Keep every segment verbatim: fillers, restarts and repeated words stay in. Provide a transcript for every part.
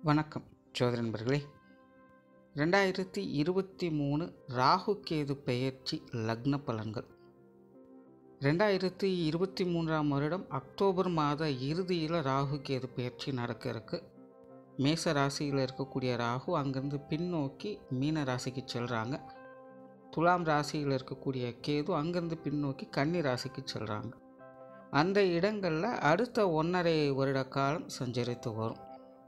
வணக்கம் ஜோதிட நண்பர்களே. ரெண்டாயிரத்தி இருபத்தி மூணு ராகு கேது பெயர்ச்சி லக்ன பலன்கள். ரெண்டாயிரத்தி இருபத்தி மூன்றாம் வருடம் அக்டோபர் மாத இறுதியில் ராகு கேது பெயர்ச்சி நடக்க இருக்கு. மேச ராசியில் இருக்கக்கூடிய ராகு அங்கேருந்து பின்னோக்கி மீன ராசிக்கு செல்கிறாங்க. துலாம் ராசியில் இருக்கக்கூடிய கேது அங்கேருந்து பின்னோக்கி கன்னி ராசிக்கு செல்கிறாங்க. அந்த இடங்களில் அடுத்த ஒன்றரை வருட காலம் சஞ்சரித்து வரும்.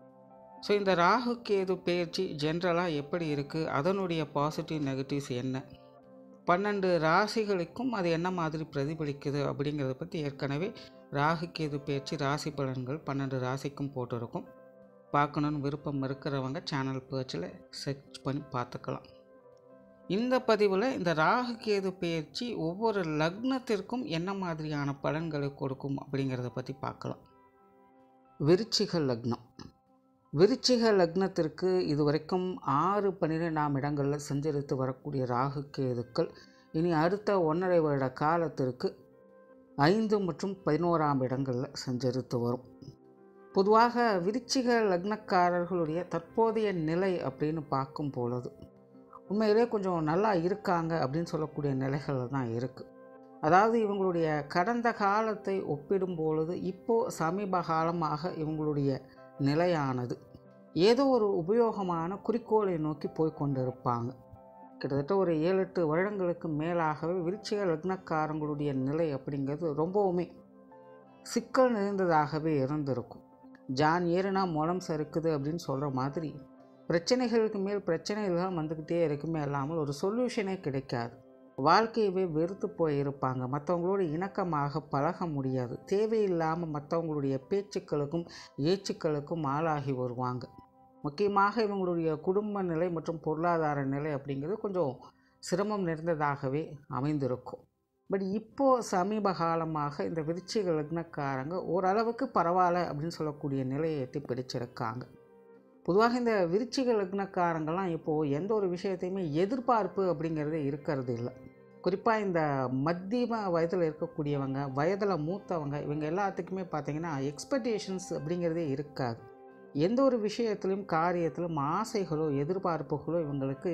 ஸோ இந்த ராகு கேது பெயர்ச்சி ஜென்ரலாக எப்படி இருக்குது, அதனுடைய பாசிட்டிவ் நெகட்டிவ்ஸ் என்ன, பன்னெண்டு ராசிகளுக்கும் அது என்ன மாதிரி பிரதிபலிக்குது அப்படிங்கிறத பற்றி ஏற்கனவே ராகு கேது பெயர்ச்சி ராசி பலன்கள் பன்னெண்டு ராசிக்கும் போட்டிருக்கும். பார்க்கணுன்னு விருப்பம் இருக்கிறவங்க சேனல் பேர்ச்சில் சர்ச் பண்ணி பார்த்துக்கலாம். இந்த பதிவில் இந்த ராகு கேது பெயர்ச்சி ஒவ்வொரு லக்னத்திற்கும் என்ன மாதிரியான பலன்களை கொடுக்கும் அப்படிங்கிறத பற்றி பார்க்கலாம். விருச்சிக லக்னம். விருச்சிக லக்னத்திற்கு இதுவரைக்கும் ஆறு பன்னிரெண்டாம் இடங்களில் சஞ்சரித்து வரக்கூடிய ராகு கேதுக்கள் இனி அடுத்த ஒன்றரை வருட காலத்திற்கு ஐந்து மற்றும் பதினோராம் இடங்களில் சஞ்சரித்து வரும். பொதுவாக விருச்சிக லக்னக்காரர்களுடைய தற்போதைய நிலை அப்படின்னு பார்க்கும் பொழுது உண்மையிலே கொஞ்சம் நல்லா இருக்காங்க அப்படின்னு சொல்லக்கூடிய நிலைகள் தான் இருக்குது. அதாவது இவங்களுடைய கடந்த காலத்தை ஒப்பிடும் பொழுது இப்போது சமீப காலமாக இவங்களுடைய நிலையானது ஏதோ ஒரு உபயோகமான குறிக்கோளை நோக்கி போய் கொண்டிருப்பாங்க. கிட்டத்தட்ட ஒரு ஏழு எட்டு வருடங்களுக்கு மேலாகவே விருச்சிக லக்னக்காரங்களுடைய நிலை அப்படிங்கிறது ரொம்பவுமே சிக்கல் நிறைந்ததாகவே இருந்திருக்கும். ஜான் ஏறுனா மூலம் சறுக்குது அப்படின்னு சொல்கிற மாதிரி பிரச்சனைகளுக்கு மேல் பிரச்சனைகள் தான் வந்துக்கிட்டே இருக்குமே இல்லாமல் ஒரு சொல்யூஷனே கிடைக்காது. வாழ்க்கையவே வெறுத்து போயிருப்பாங்க. மற்றவங்களோட இணக்கமாக பழக முடியாது. தேவையில்லாமல் மற்றவங்களுடைய பேச்சுக்களுக்கும் ஏச்சுக்களுக்கும் ஆளாகி வருவாங்க. முக்கியமாக இவங்களுடைய குடும்ப நிலை மற்றும் பொருளாதார நிலை அப்படிங்கிறது கொஞ்சம் சிரமம் நிறைந்ததாகவே அமைந்திருக்கும். பட் இப்போது சமீப காலமாக இந்த விருச்சிக லக்னக்காரங்க ஓரளவுக்கு பரவாயில்ல அப்படின்னு சொல்லக்கூடிய நிலையை எட்டி பிடிச்சிருக்காங்க. பொதுவாக இந்த விருச்சிக லக்னக்காரங்கள்லாம் இப்போது எந்த ஒரு விஷயத்தையுமே எதிர்பார்ப்பு அப்படிங்கிறதே இருக்கிறது இல்லை. குறிப்பாக இந்த மத்தியம வயதில் இருக்கக்கூடியவங்க, வயதில் மூத்தவங்க, இவங்க எல்லாத்துக்குமே பார்த்திங்கன்னா எக்ஸ்பெக்டேஷன்ஸ் அப்படிங்கிறதே இருக்காது. எந்த ஒரு விஷயத்திலும் காரியத்திலும் ஆசைகளோ எதிர்பார்ப்புகளோ இவங்களுக்கு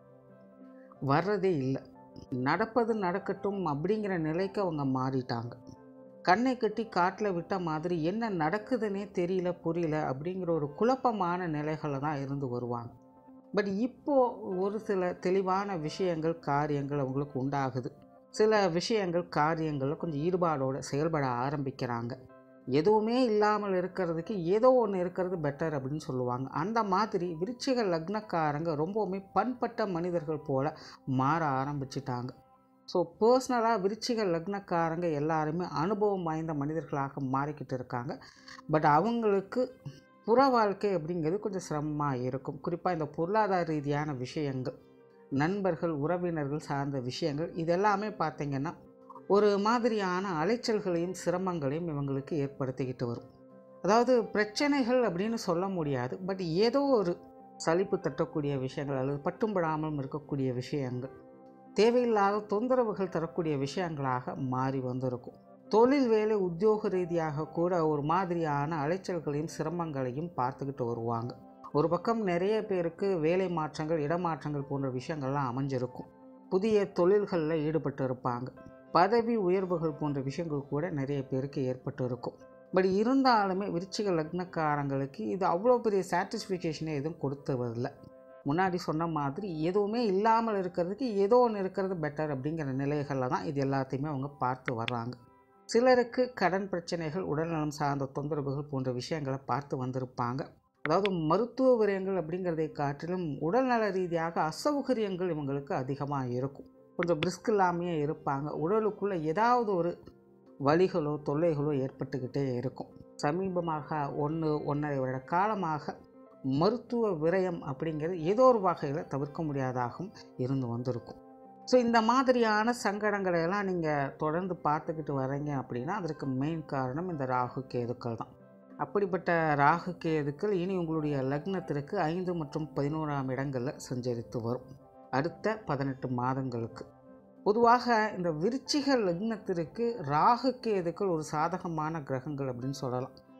வர்றதே இல்லை. நடப்பது நடக்கட்டும் அப்படிங்கிற நிலைக்கு அவங்க மாறிட்டாங்க. கண்ணை கட்டி காட்டில் விட்ட மாதிரி என்ன நடக்குதுன்னே தெரியல புரியல அப்படிங்கிற ஒரு குழப்பமான நிலைகளில் தான் இருந்து வருவாங்க. பட் இப்போது ஒரு சில தெளிவான விஷயங்கள் காரியங்கள் அவங்களுக்கு உண்டாகுது. சில விஷயங்கள் காரியங்களில் கொஞ்சம் ஈடுபாடோடு செயல்பட ஆரம்பிக்கிறாங்க. எதுவுமே இல்லாமல் இருக்கிறதுக்கு ஏதோ ஒன்று இருக்கிறது பெட்டர் அப்படின்னு சொல்லுவாங்க. அந்த மாதிரி விருச்சிக லக்னக்காரங்க ரொம்பவுமே பண்பட்ட மனிதர்கள் போல் மாற ஆரம்பிச்சிட்டாங்க. ஸோ பர்சனலாக விருச்சிக லக்னக்காரங்க எல்லாருமே அனுபவம் வாய்ந்த மனிதர்களாக மாறிக்கிட்டு இருக்காங்க. பட் அவங்களுக்கு புற வாழ்க்கை அப்படிங்கிறது கொஞ்சம் சிரமமாக இருக்கும். குறிப்பாக இந்த பொருளாதார ரீதியான விஷயங்கள், நண்பர்கள் உறவினர்கள் சார்ந்த விஷயங்கள், இதெல்லாமே பார்த்திங்கன்னா ஒரு மாதிரியான அலைச்சல்களையும் சிரமங்களையும் இவங்களுக்கு ஏற்படுத்திக்கிட்டு வரும். அதாவது பிரச்சனைகள் அப்படின்னு சொல்ல முடியாது, பட் ஏதோ ஒரு சலிப்பு தட்டக்கூடிய விஷயங்கள் அல்லது பட்டும்படாமலும் இருக்கக்கூடிய விஷயங்கள், தேவையில்லாத தொந்தரவுகள் தரக்கூடிய விஷயங்களாக மாறி வந்திருக்கும். தொழில் வேலை உத்தியோக ரீதியாக கூட ஒரு மாதிரியான அலைச்சல்களையும் சிரமங்களையும் பார்த்துக்கிட்டு வருவாங்க. ஒரு பக்கம் நிறைய பேருக்கு வேலை மாற்றங்கள், இடமாற்றங்கள் போன்ற விஷயங்கள்லாம் அமைஞ்சிருக்கும். புதிய தொழில்களில் ஈடுபட்டு இருப்பாங்க. பதவி உயர்வுகள் போன்ற விஷயங்கள் கூட நிறைய பேருக்கு ஏற்பட்டு இருக்கும். பட் இருந்தாலுமே விருச்சிக லக்னக்காரங்களுக்கு இது அவ்வளோ பெரிய சாட்டிஸ்ஃபிகேஷனே எதுவும் கொடுத்துவதில்லை. முன்னாடி சொன்ன மாதிரி எதுவுமே இல்லாமல் இருக்கிறதுக்கு ஏதோ ஒன்று இருக்கிறது பெட்டர் அப்படிங்கிற நிலைகளில் தான் இது எல்லாத்தையுமே அவங்க பார்த்து வர்றாங்க. சிலருக்கு கடன் பிரச்சனைகள், உடல்நலம் சார்ந்த தொந்தரவுகள் போன்ற விஷயங்களை பார்த்து வந்திருப்பாங்க. அதாவது மருத்துவ விரயங்கள் அப்படிங்கிறதை காட்டிலும் உடல்நல ரீதியாக அசௌகரியங்கள் இவங்களுக்கு அதிகமாக இருக்கும். கொஞ்சம் பிரிஸ்க் இல்லாமையே இருப்பாங்க. உடலுக்குள்ளே ஏதாவது ஒரு வலிகளோ தொல்லைகளோ ஏற்பட்டுக்கிட்டே இருக்கும். சமீபமாக ஒன்று ஒன்றரை வருட காலமாக மருத்துவ விரயம் அப்படிங்கிறது ஏதோ ஒரு வகையில் தவிர்க்க முடியாதாகவும் இருந்து வந்திருக்கும். ஸோ இந்த மாதிரியான சங்கடங்களை எல்லாம் நீங்கள் தொடர்ந்து பார்த்துக்கிட்டு வரீங்க அப்படின்னா அதற்கு மெயின் காரணம் இந்த ராகு கேதுக்கள் தான். அப்படிப்பட்ட ராகு கேதுக்கள் இனி உங்களுடைய லக்னத்திற்கு ஐந்து மற்றும் பதினோராம் இடங்களில் சஞ்சரித்து வரும் அடுத்த பதினெட்டு மாதங்களுக்கு. பொதுவாக இந்த விருச்சிக லக்னத்திற்கு ராகு கேதுக்கள் ஒரு சாதகமான கிரகங்கள் அப்படின்னு சொல்லலாம்.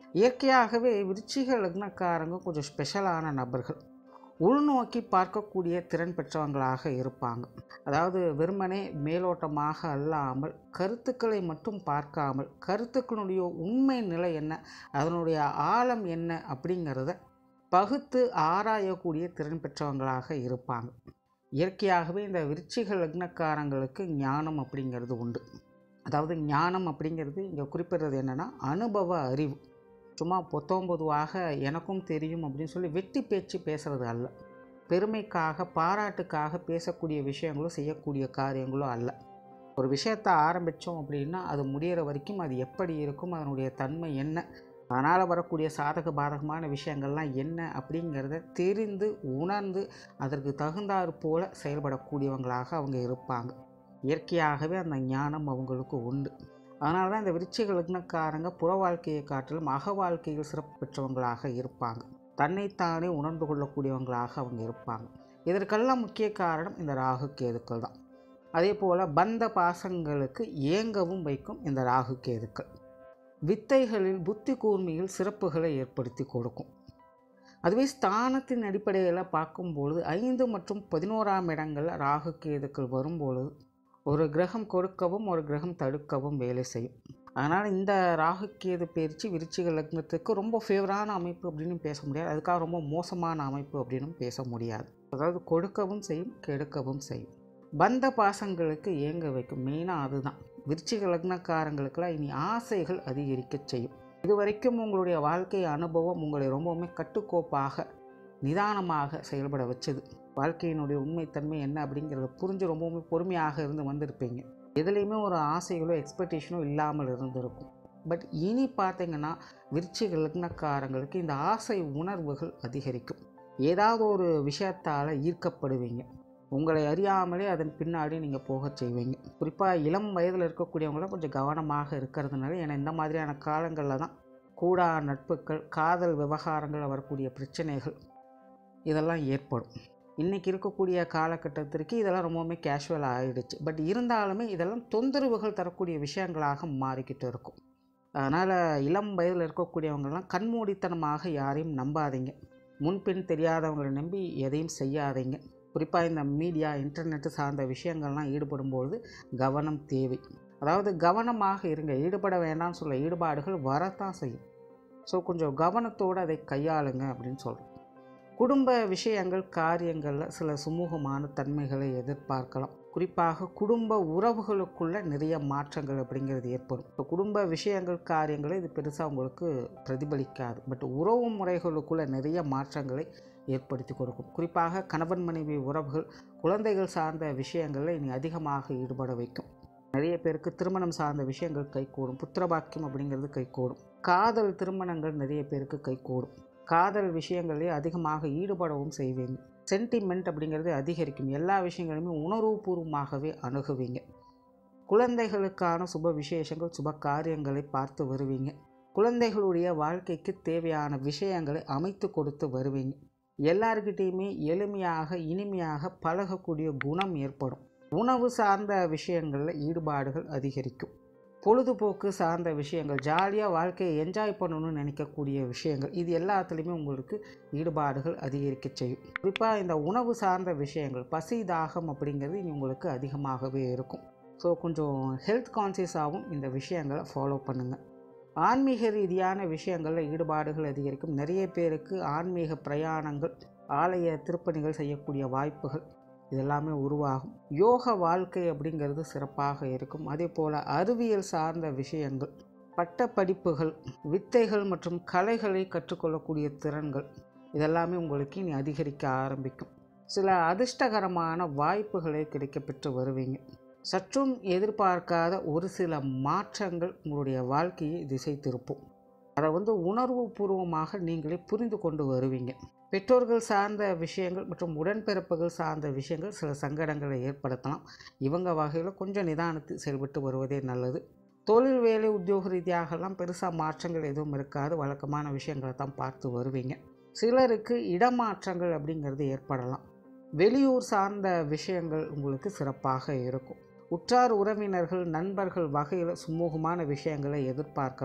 இயற்கையாகவே விருச்சிக லக்னக்காரங்க கொஞ்சம் ஸ்பெஷலான நபர்கள். உள்நோக்கி பார்க்கக்கூடிய திறன் பெற்றவங்களாக இருப்பாங்க. அதாவது வெறுமனே மேலோட்டமாக அல்லாமல் கருத்துக்களை மட்டும் பார்க்காமல் கருத்துக்களுடைய உண்மை நிலை என்ன, அதனுடைய ஆழம் என்ன அப்படிங்கிறத பகுத்து ஆராயக்கூடிய திறன் பெற்றவங்களாக இருப்பாங்க. இயற்கையாகவே இந்த விருச்சிக லக்னக்காரங்களுக்கு ஞானம் அப்படிங்கிறது உண்டு. அதாவது ஞானம் அப்படிங்கிறது இங்கே குறிப்பிடுறது என்னென்னா அனுபவ அறிவு. சும்மா பொத்தொம்பதுவாக எனக்கும் தெரியும் அப்படின்னு சொல்லி வெட்டி பேச்சு பேசுகிறது அல்ல. பெருமைக்காக பாராட்டுக்காக பேசக்கூடிய விஷயங்களும் செய்யக்கூடிய காரியங்களும் அல்ல. ஒரு விஷயத்தை ஆரம்பித்தோம் அப்படின்னா அது முடிகிற வரைக்கும் அது எப்படி இருக்கும், அதனுடைய தன்மை என்ன, அதனால் வரக்கூடிய சாதக பாதகமான விஷயங்கள்லாம் என்ன அப்படிங்கிறத தெரிந்து உணர்ந்து அதற்கு தகுந்தாற் போல செயல்படக்கூடியவங்களாக அவங்க இருப்பாங்க. இயற்கையாகவே அந்த ஞானம் அவங்களுக்கு உண்டு. அதனால தான் இந்த விருச்சிக லக்னக்காரங்க புற வாழ்க்கையை காட்டிலும் அக வாழ்க்கையில் சிறப்பு பெற்றவங்களாக இருப்பாங்க. தன்னைத்தானே உணர்ந்து கொள்ளக்கூடியவங்களாக அவங்க இருப்பாங்க. இதற்கெல்லாம் முக்கிய காரணம் இந்த ராகு கேதுக்கள் தான். அதே போல் பந்த பாசங்களுக்கு ஏங்கவும் வைக்கும் இந்த ராகு கேதுக்கள். வித்தைகளில் புத்தி கூர்மையில் சிறப்புகளை ஏற்படுத்தி கொடுக்கும். அதுவே ஸ்தானத்தின் அடிப்படையில் பார்க்கும்பொழுது ஐந்து மற்றும் பதினோராம் இடங்களில் ராகு கேதுக்கள் வரும்பொழுது ஒரு கிரகம் கொடுக்கவும் ஒரு கிரகம் தடுக்கவும் வேலை செய்யும். அதனால் இந்த ராகு கேது பயிற்சி விருச்சிக லக்னத்துக்கு ரொம்ப ஃபேவரான அமைப்பு அப்படின்னு பேச முடியாது, அதுக்காக ரொம்ப மோசமான அமைப்பு அப்படின்னு பேச முடியாது. அதாவது கொடுக்கவும் செய்யும் கெடுக்கவும் செய்யும். பந்த பாசங்களுக்கு ஏங்க வைக்கும். மெயினாக அதுதான். விருச்சிக லக்னக்காரங்களுக்கெல்லாம் இனி ஆசைகள் அதிகரிக்க செய்யும். இது வரைக்கும் உங்களுடைய வாழ்க்கை அனுபவம் உங்களை ரொம்பவுமே கட்டுக்கோப்பாக நிதானமாக செயல்பட வச்சது. வாழ்க்கையினுடைய உண்மைத்தன்மை என்ன அப்படிங்கிறத புரிஞ்சு ரொம்பவுமே பொறுமையாக இருந்து வந்திருப்பீங்க. எதுலேயுமே ஒரு ஆசைகளோ எக்ஸ்பெக்டேஷனோ இல்லாமல் இருந்திருக்கும். பட் இனி பார்த்தீங்கன்னா விருச்சிக லக்னக்காரங்களுக்கு இந்த ஆசை உணர்வுகள் அதிகரிக்கும். ஏதாவது ஒரு விஷயத்தால் ஈர்க்கப்படுவீங்க. உங்களை அறியாமலே அதன் பின்னாடி நீங்கள் போக செய்வீங்க. குறிப்பாக இளம் வயதில் இருக்கக்கூடியவங்களாம் கொஞ்சம் கவனமாக இருக்கிறதுனால, ஏன்னா இந்த மாதிரியான காலங்களில் தான் கூடா நட்புகள், காதல் விவகாரங்களில் வரக்கூடிய பிரச்சனைகள் இதெல்லாம் ஏற்படும். இன்றைக்கி இருக்கக்கூடிய காலகட்டத்திற்கு இதெல்லாம் ரொம்பவுமே கேஷுவலாக ஆகிடுச்சு. பட் இருந்தாலுமே இதெல்லாம் தொந்தரவுகள் தரக்கூடிய விஷயங்களாக மாறிக்கிட்டு இருக்கும். அதனால் இளம் வயதில் இருக்கக்கூடியவங்கெல்லாம் கண்மூடித்தனமாக யாரையும் நம்பாதீங்க. முன்பின் தெரியாதவங்களை நம்பி எதையும் செய்யாதீங்க. குறிப்பாக இந்த மீடியா இன்டர்நெட்டு சார்ந்த விஷயங்கள்லாம் ஈடுபடும்பொழுது கவனம் தேவை. அதாவது கவனமாக இருங்க. ஈடுபட வேண்டாம்னு சொல்ல, ஈடுபாடுகள் வரத்தான் செய்யும். ஸோ கொஞ்சம் கவனத்தோடு அதை கையாளுங்க அப்படின்னு சொல்கிறோம். குடும்ப விஷயங்கள் காரியங்களில் சில சுமூகமான தன்மைகளை எதிர்பார்க்கலாம். குறிப்பாக குடும்ப உறவுகளுக்குள்ள நிறைய மாற்றங்கள் அப்படிங்கிறது ஏற்படும். இப்போ குடும்ப விஷயங்கள் காரியங்களை இது பெருசாக உங்களுக்கு பிரதிபலிக்காது. பட் உறவு முறைகளுக்குள்ள நிறைய மாற்றங்களை ஏற்படுத்தி கொடுக்கும். குறிப்பாக கணவன் மனைவி உறவுகள், குழந்தைகள் சார்ந்த விஷயங்களில் இனி அதிகமாக ஈடுபட வைக்கும். நிறைய பேருக்கு திருமணம் சார்ந்த விஷயங்கள் கைகூடும். புத்திரபாக்கியம் அப்படிங்கிறது கைகூடும். காதல் திருமணங்கள் நிறைய பேருக்கு கைகூடும். காதல் விஷயங்களே அதிகமாக ஈடுபடவும் செய்வீங்க. சென்டிமெண்ட் அப்படிங்கிறது அதிகரிக்கும். எல்லா விஷயங்களுமே உணர்வுபூர்வமாகவே அணுகுவீங்க. குழந்தைகளுக்கான சுப விசேஷங்கள் சுப காரியங்களை பார்த்து வருவீங்க. குழந்தைகளுடைய வாழ்க்கைக்கு தேவையான விஷயங்களை அமைத்து கொடுத்து வருவீங்க. எல்லார்கிட்டையுமே எளிமையாக இனிமையாக பழகக்கூடிய குணம் ஏற்படும். உணவு சார்ந்த விஷயங்களில் ஈடுபாடுகள் அதிகரிக்கும். பொழுதுபோக்கு சார்ந்த விஷயங்கள், ஜாலியாக வாழ்க்கையை என்ஜாய் பண்ணணும்னு நினைக்கக்கூடிய விஷயங்கள், இது எல்லாத்துலேயுமே உங்களுக்கு ஈடுபாடுகள் அதிகரிக்க செய்யும். குறிப்பாக இந்த உணவு சார்ந்த விஷயங்கள், பசி தாகம் அப்படிங்கிறது இனி உங்களுக்கு அதிகமாகவே இருக்கும். ஸோ கொஞ்சம் ஹெல்த் கான்சியஸாகவும் இந்த விஷயங்களை ஃபாலோ பண்ணுங்கள். ஆன்மீக ரீதியான விஷயங்களில் ஈடுபாடுகள் அதிகரிக்கும். நிறைய பேருக்கு ஆன்மீக பிரயாணங்கள், ஆலய திருப்பணிகள் செய்யக்கூடிய வாய்ப்புகள் இதெல்லாமே உருவாகும். யோக வாழ்க்கை அப்படிங்கிறது சிறப்பாக இருக்கும். அதே போல் அறிவியல் சார்ந்த விஷயங்கள், பட்ட படிப்புகள், வித்தைகள் மற்றும் கலைகளை கற்றுக்கொள்ளக்கூடிய திறன்கள் இதெல்லாமே உங்களுக்கு இனி அதிகரிக்க ஆரம்பிக்கும். சில அதிர்ஷ்டகரமான வாய்ப்புகளை கிடைக்கப்பெற்று வருவீங்க. சற்றும் எதிர்பார்க்காத ஒரு சில மாற்றங்கள் உங்களுடைய வாழ்க்கையை திசை திருப்பும். அதை வந்து உணர்வு பூர்வமாக நீங்களே புரிந்து கொண்டு வருவீங்க. பெற்றோர்கள் சார்ந்த விஷயங்கள் மற்றும் உடன்பிறப்புகள் சார்ந்த விஷயங்கள் சில சங்கடங்களை ஏற்படுத்தலாம். இவங்க வகையில் கொஞ்சம் நிதானத்து செயல்பட்டு வருவதே நல்லது. தொழில் வேலை உத்தியோக ரீதியாகலாம் பெருசாக மாற்றங்கள் எதுவும் இருக்காது. வழக்கமான விஷயங்களை தான் பார்த்து வருவீங்க. சிலருக்கு இடமாற்றங்கள் அப்படிங்கிறது ஏற்படலாம். வெளியூர் சார்ந்த விஷயங்கள் உங்களுக்கு சிறப்பாக இருக்கும். உற்றார் உறவினர்கள் நண்பர்கள் வகையில் சுமூகமான விஷயங்களை எதிர்பார்க்கலாம்.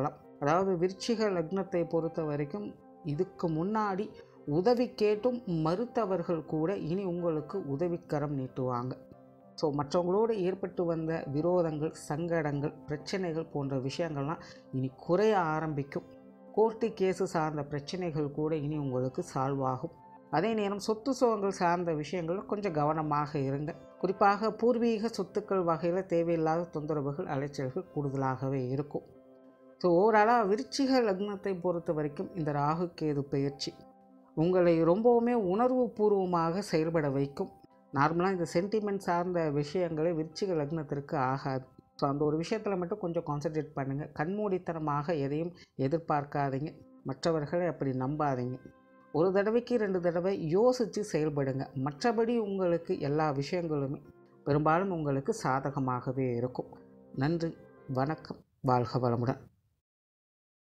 அதாவது விருச்சிக லக்னத்தை பொறுத்த வரைக்கும் இதுக்கு முன்னாடி உதவி கேட்டும் மறுத்தவர்கள் கூட இனி உங்களுக்கு உதவிக்கரம் நீட்டுவாங்க. ஸோ மற்றவங்களோடு ஏற்பட்டு வந்த விரோதங்கள், சங்கடங்கள், பிரச்சனைகள் போன்ற விஷயங்கள்லாம் இனி குறைய ஆரம்பிக்கும். கோர்ட்டு கேஸு சார்ந்த பிரச்சனைகள் கூட இனி உங்களுக்கு சால்வ் ஆகும். அதே நேரம் சொத்து சுகங்கள் சார்ந்த விஷயங்கள் கொஞ்சம் கவனமாக இருங்க. குறிப்பாக பூர்வீக சொத்துக்கள் வகையில் தேவையில்லாத தொந்தரவுகள், அலைச்சல்கள் கூடுதலாகவே இருக்கும். ஸோ ஓவராலாக விருச்சிக லக்னத்தை பொறுத்த வரைக்கும் இந்த ராகு கேது பயிற்சி உங்களை ரொம்பவுமே உணர்வு பூர்வமாக செயல்பட வைக்கும். நார்மலாக இந்த சென்டிமெண்ட் சார்ந்த விஷயங்களே விருச்சிக லக்னத்திற்கு ஆகாது. ஸோ அந்த ஒரு விஷயத்தில் மட்டும் கொஞ்சம் கான்சன்ட்ரேட் பண்ணுங்கள். கண்மூடித்தனமாக எதையும் எதிர்பார்க்காதீங்க, மற்றவர்களை அப்படி நம்பாதீங்க. ஒரு தடவைக்கு ரெண்டு தடவை யோசித்து செயல்படுங்க. மற்றபடி உங்களுக்கு எல்லா விஷயங்களுமே பெரும்பாலும் உங்களுக்கு சாதகமாகவே இருக்கும். நன்றி, வணக்கம், வாழ்க வளமுடன்.